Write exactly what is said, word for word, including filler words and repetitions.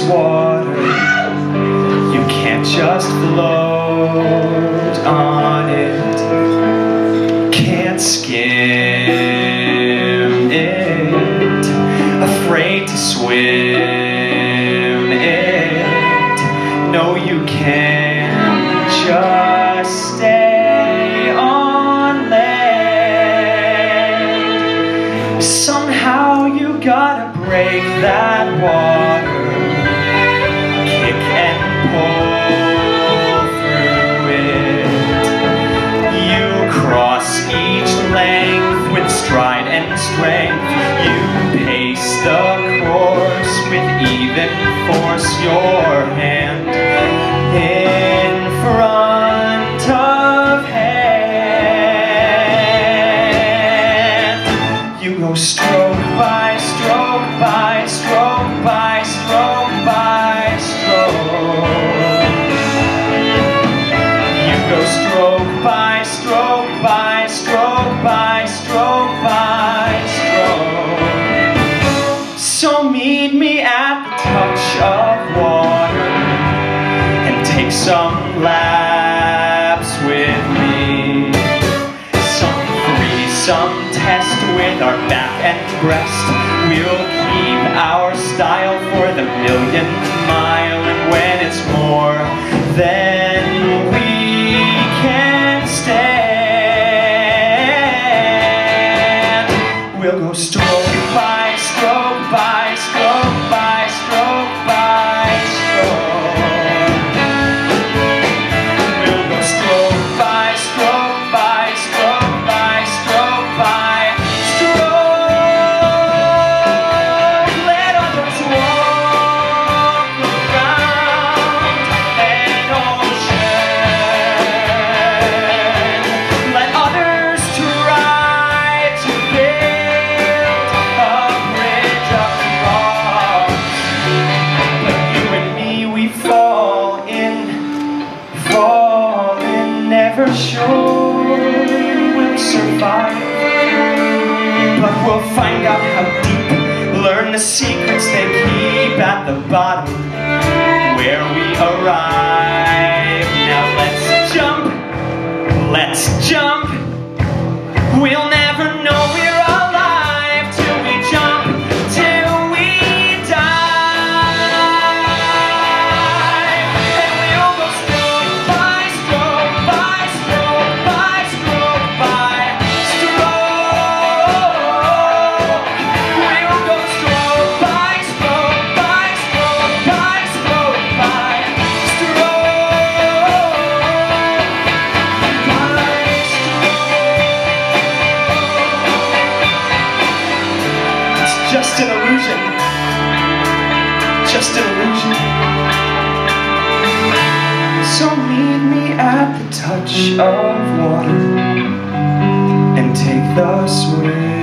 water. You can't just float on it. Can't skim it. Afraid to swim it. No, you can't just stay on land. Somehow you gotta break that water, kick and pull through it. You cross each length with stride and strength. You pace the course with even force. Your hand in front of hand. You go stroke by stroke by stroke by stroke by stroke. You go stroke by stroke by stroke by stroke by stroke. So meet me at the touch of water and take some laps with me. Some free, some test with our back and breast. We'll keep our style for the millionth mile, and when it's more than we can stand, we'll go stroke by stroke by stroke by stroke by stroke. We'll go stroke by stroke by stroke by stroke by stroke. Let others walk around an ocean. Let others try to build a bridge across. But you and me, we fall in, fall in, never sure we'll survive. But we'll find out how deep, learn the secrets they keep at the bottom where we arrive. Now let's jump, let's jump. We'll never know we're alive till we jump, till we die. And we'll go stroke by stroke by stroke by stroke by stroke. We'll go stroke by stroke by stroke by stroke by stroke. It's just an illusion, just an illusion. So meet me at the touch of water and take the swim.